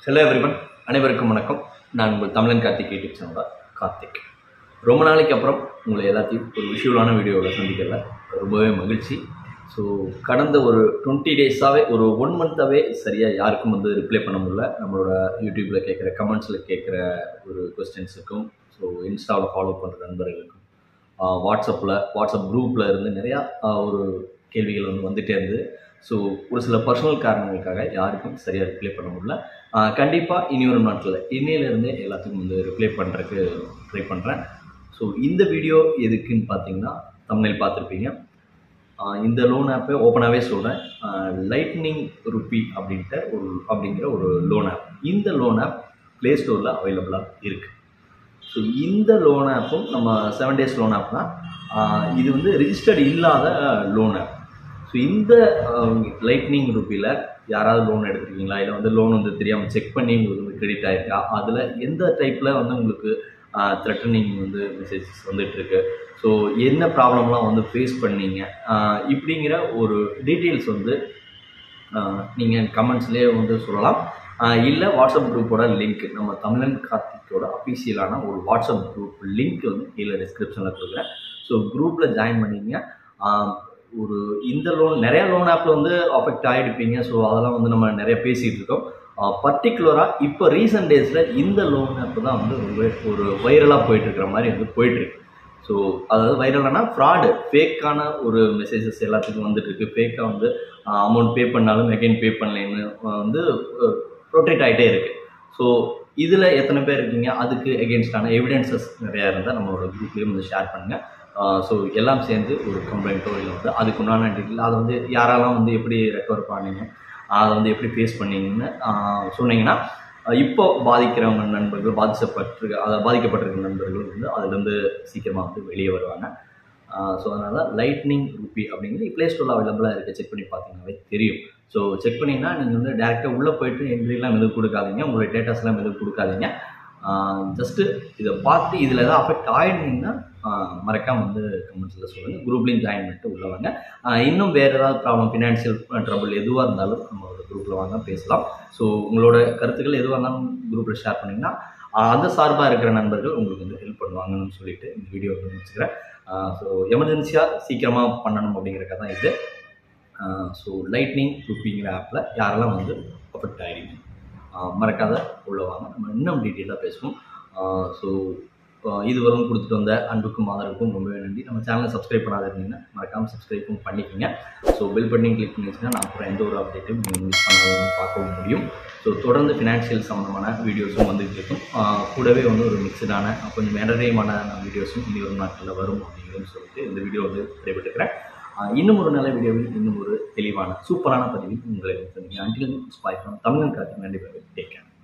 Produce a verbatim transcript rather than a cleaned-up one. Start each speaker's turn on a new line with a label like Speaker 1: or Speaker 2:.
Speaker 1: Hello everyone, அனைவருக்கும் வணக்கம். நான் உங்கள் தமிழன் கார்த்திக் யூடியூப் சேனல் கார்த்திக். ரொம்ப நாளைக்கு அப்புறம் உங்களை எல்லாத்தையும் ஒரு விஷுவலான வீடியோவில் சந்திக்கல ரொம்பவே மகிழ்ச்சி. ஸோ கடந்த ஒரு டுவெண்ட்டி டேஸாகவே ஒரு ஒன் மந்த்தாகவே சரியாக யாருக்கும் வந்து ரிப்ளை பண்ண முடியல. நம்மளோட யூடியூப்பில் கேட்குற கமெண்ட்ஸில் கேட்குற ஒரு கொஸ்டின்ஸுக்கும், ஸோ இன்ஸ்டாவில் ஃபாலோ பண்ணுற நண்பர்களுக்கும், வாட்ஸ்அப்பில் வாட்ஸ்அப் குரூப்பில் இருந்து நிறையா ஒரு கேள்விகள் வந்து வந்துகிட்டே இருந்தது. ஸோ ஒரு சில பர்சனல் காரணங்களுக்காக யாருக்கும் சரியாக ரிப்ளை பண்ண முடியல. கண்டிப்பாக இனி ஒரு நாட்டில் இன்னையிலேருந்தே எல்லாத்துக்கும் வந்து ரிப்ளை பண்ணுறதுக்கு ட்ரை பண்ணுறேன். ஸோ இந்த வீடியோ எதுக்குன்னு பார்த்தீங்கன்னா, தம்ப்நெயில் பார்த்துருப்பீங்க. இந்த லோன் ஆப்பை ஓப்பனாகவே சொல்கிறேன். லைட்னிங் ருப்பி அப்படின்ட்டு ஒரு அப்படிங்கிற ஒரு லோன் ஆப். இந்த லோன் ஆப் ப்ளே ஸ்டோரில் அவைலபிளாக இருக்குது. ஸோ இந்த லோன் ஆப்பும் நம்ம செவன் டேஸ் லோன் ஆப் தான். இது வந்து ரிஜிஸ்டர்டு இல்லாத லோன் ஆப். ஸோ இந்த லைட்னிங் ருப்பியில் யாராவது லோன் எடுத்துருக்கீங்களா, இல்லை வந்து லோன் வந்து தெரியாமல் செக் பண்ணி உங்களுக்கு வந்து கிரெடிட் ஆகிருக்கா, அதில் எந்த டைப்பில் வந்து உங்களுக்கு த்ரெட்டனிங் வந்து மெசேஜஸ் வந்துட்டுருக்கு, ஸோ என்ன ப்ராப்ளம்லாம் வந்து ஃபேஸ் பண்ணீங்க, இப்படிங்கிற ஒரு டீட்டெயில்ஸ் வந்து நீங்கள் கமெண்ட்ஸ்லேயே வந்து சொல்லலாம். இல்லை வாட்ஸ்அப் குரூப்போட லிங்க், நம்ம தமிழன் கார்த்திக்கோட அஃபீஷியலான ஒரு வாட்ஸ்அப் குரூப் லிங்க் வந்து கீழே டிஸ்கிரிப்ஷனில் கொடுக்குறேன். ஸோ குரூப்பில் ஜாயின் பண்ணிங்க. ஒரு இந்த லோன் நிறையா லோன் ஆப்பில் வந்து அஃபெக்ட் ஆகிடுப்பீங்க. ஸோ அதெல்லாம் வந்து நம்ம நிறைய பேசிகிட்டு இருக்கோம். பர்டிகுலராக இப்போ ரீசெண்ட் டேஸில் இந்த லோன் ஆப் தான் வந்து ரொம்ப ஒரு வைரலாக போயிட்டுருக்கிற மாதிரி வந்து போயிட்டுருக்கு. ஸோ அதாவது வைரலானா ஃப்ராடு, ஃபேக்கான ஒரு மெசேஜஸ் எல்லாத்துக்கும் வந்துட்டுருக்கு. ஃபேக்காக வந்து அமௌண்ட் பே பண்ணாலும் அகைன் பே பண்ணலைன்னு வந்து ரொட்டேட் ஆகிட்டே இருக்குது. ஸோ இதில் எத்தனை பேர் இருக்கீங்க, அதுக்கு எகென்ஸ்டான எவிடென்சஸ் நிறையா இருந்தால் நம்மளோட குரூப்லேயும் வந்து ஷேர் பண்ணுங்கள். ஸோ எல்லாம் சேர்ந்து ஒரு கம்ப்ளைண்ட்டோ இல்லை வந்து அதுக்கு உண்டான டீட்டெயில், அதை வந்து யாரெல்லாம் வந்து எப்படி ரெக்கவர் பண்ணீங்க, அதை வந்து எப்படி ஃபேஸ் பண்ணீங்கன்னு சொன்னீங்கன்னா, இப்போ பாதிக்கிறவங்க நண்பர்கள், பாதிக்கப்பட்டிருக்க அதை பாதிக்கப்பட்டிருக்க நண்பர்கள் வந்து அதுலேருந்து சீக்கிரமாக வந்து வெளியே வருவாங்க. ஸோ அதனால் லைட்னிங் ருப்பி அப்படிங்கிறது ப்ளே ஸ்டோரில் அவைலபிளாக இருக்குது. செக் பண்ணி பார்த்தீங்கன்னாவே தெரியும். ஸோ செக் பண்ணிங்கன்னா நீங்கள் வந்து டேரெக்டாக உள்ளே போய்ட்டு என்ட்ரிலாம் எதுவும் கொடுக்காதீங்க, உங்களுடைய டேட்டாஸ்லாம் எதுவும் கொடுக்காதீங்க. ஜஸ்ட்டு இதை பார்த்து இதில் எதாவது அஃபெக்ட் ஆகிடுனீங்கன்னா மறக்காமல் வந்து கமெண்ட்ஸில் சொல்லுங்கள். குரூப்லேயும் ஜாயின் பண்ணிட்டு உள்ளே வாங்க. இன்னும் வேறு ஏதாவது ப்ராப்ளம், ஃபினான்ஷியல் ட்ரபிள் எதுவாக இருந்தாலும் நம்மளோட குரூப்பில் வாங்க பேசலாம். ஸோ உங்களோட கருத்துக்கள் எதுவாக இருந்தாலும் குரூப்பில் ஷேர் பண்ணிங்கன்னா அந்த சார்பாக இருக்கிற நண்பர்கள் உங்களுக்கு வந்து ஹெல்ப் பண்ணுவாங்கன்னு சொல்லிட்டு இந்த வீடியோ வந்து முடிச்சுக்கிறேன். ஸோ எமர்ஜென்சியாக சீக்கிரமாக பண்ணணும் அப்படிங்கிறக்காக தான் இது. ஸோ லைட்னிங் ருப்பிங்கிற ஆப்பில் யாரெல்லாம் வந்து அஃபெக்ட் ஆகிடுங்க மறக்காத உள்ள வாங்க, நம்ம இன்னும் டீட்டெயிலாக பேசுவோம். ஸோ இதுவரும் கொடுத்துட்டு வந்த அன்புக்கும் ஆதரவுக்கும் ரொம்பவே நன்றி. நம்ம சேனலை சப்ஸ்கிரைப் பண்ணாத இருந்தீங்கன்னா மறக்காமல் சப்ஸ்கிரைப்பும் பண்ணிக்கோங்க. ஸோ பெல் பட்டனையும் கிளிக் பண்ணிச்சுன்னா நான் அப்புறம் எந்த ஒரு அப்டேட்டும் நீங்கள் மிஸ் பண்ணாத பார்க்கவும் முடியும். ஸோ தொடர்ந்து ஃபினான்ஷியல் சம்மந்தமான வீடியோஸும் வந்துகிட்டு இருக்கும். கூடவே வந்து ஒரு மிக்சடான கொஞ்சம் என்டர்டெயின்மான வீடியோஸும் இனி ஒரு நாட்களில் வரும் அப்படிங்கிறது சொல்லிட்டு இந்த வீடியோ வந்து விடைபெற்றுக்கிறேன். இன்னும் ஒரு நல்ல வீடியோவில் இன்னும் ஒரு தெளிவான சூப்பரான பதிவில் உங்களை சந்திக்கிறேன். அன்டில் ஸ்பாய் ஃப்ரம் தமிழன் கார்த்திக். நன்றி, டேக் கேர்.